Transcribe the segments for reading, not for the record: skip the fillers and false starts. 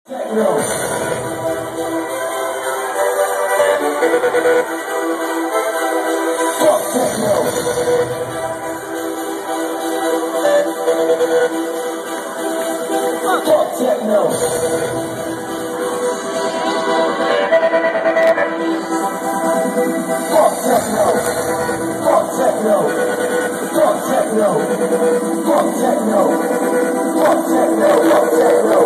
Techno. Fuck techno. Fuck techno. Fuck techno. Fuck techno. Fuck techno. Fuck techno. Fuck techno. Fuck techno.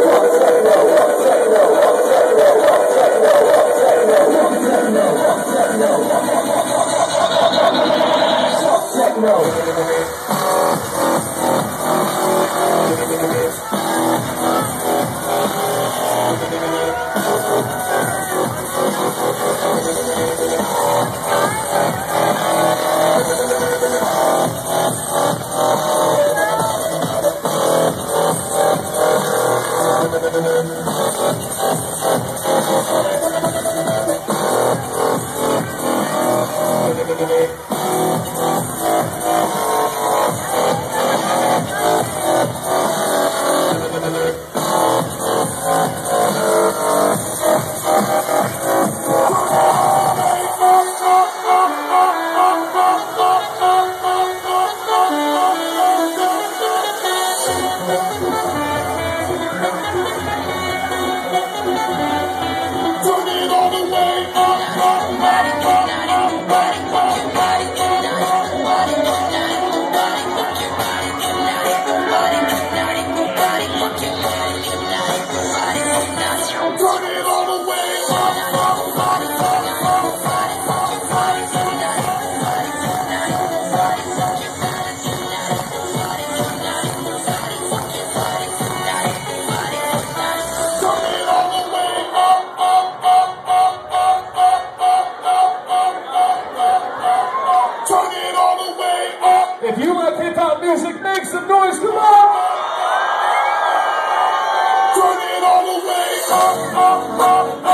If you like hip-hop music, make some noise, come on! Turn it all the way up, up, up, up.